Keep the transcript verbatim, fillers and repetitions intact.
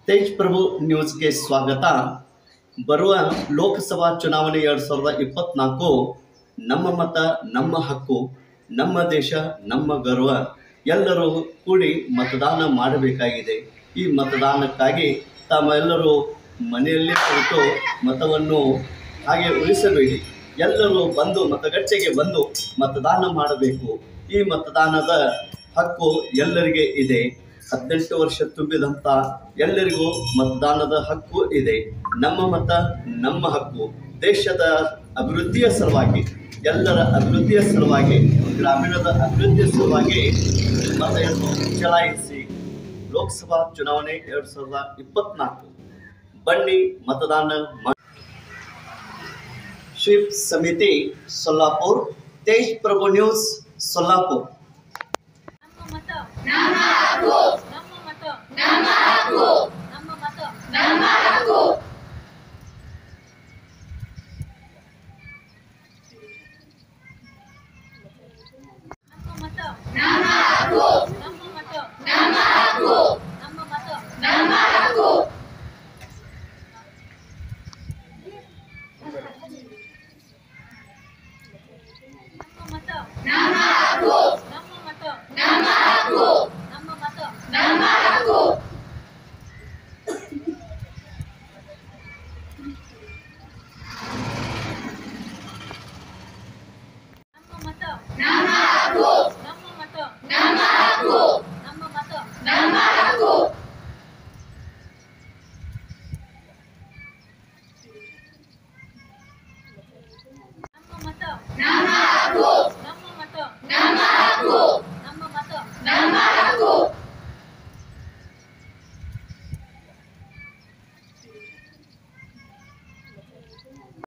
ತೇಜ್ ಪ್ರಭು ನ್ಯೂಸ್ಗೆ ಸ್ವಾಗತ. ಬರುವ ಲೋಕಸಭಾ ಚುನಾವಣೆ ಎರಡು ಸಾವಿರದ ಇಪ್ಪತ್ನಾಲ್ಕು ನಮ್ಮ ಮತ ನಮ್ಮ ಹಕ್ಕು, ನಮ್ಮ ದೇಶ ನಮ್ಮ ಗರ್ವ. ಎಲ್ಲರೂ ಕೂಡಿ ಮತದಾನ ಮಾಡಬೇಕಾಗಿದೆ. ಈ ಮತದಾನಕ್ಕಾಗಿ ತಾವೆಲ್ಲರೂ ಮನೆಯಲ್ಲೇ ಕುಳಿತು ಮತವನ್ನು ಹಾಗೆ ಉಳಿಸಬೇಡಿ. ಎಲ್ಲರೂ ಬಂದು ಮತಗಟ್ಟೆಗೆ ಬಂದು ಮತದಾನ ಮಾಡಬೇಕು. ಈ ಮತದಾನದ ಹಕ್ಕು ಎಲ್ಲರಿಗೆ ಇದೆ. ಹದಿನೆಂಟು ವರ್ಷ ತುಂಬಿದಂಥ ಎಲ್ಲರಿಗೂ ಮತದಾನದ ಹಕ್ಕು ಇದೆ. ನಮ್ಮ ಮತ ನಮ್ಮ ಹಕ್ಕು. ದೇಶದ ಅಭಿವೃದ್ಧಿಯ ಸಲುವಾಗಿ, ಎಲ್ಲರ ಅಭಿವೃದ್ಧಿಯ ಸಲುವಾಗಿ, ಗ್ರಾಮೀಣದ ಅಭಿವೃದ್ಧಿಯ ಸಲುವಾಗಿ ಮತವನ್ನು ಚಲಾಯಿಸಿ. ಲೋಕಸಭಾ ಚುನಾವಣೆ ಎರಡು ಸಾವಿರದ ಇಪ್ಪತ್ನಾಲ್ಕು ಬನ್ನಿ ಮತದಾನ ಮಾಡಿ. ಶಿಪ್ ಸಮಿತಿ ಸೊಲ್ಲಾಪುರ್, ತೇಜ್ ಪ್ರಭು ನ್ಯೂಸ್ ಸೊಲ್ಲಾಪುರ್. ನಮ್ಮ ಮತ ನಮ್ಮ ಹಕ್ಕು ನಮ್ಮ ಮತ ನಮ್ಮ ಹಕ್ಕು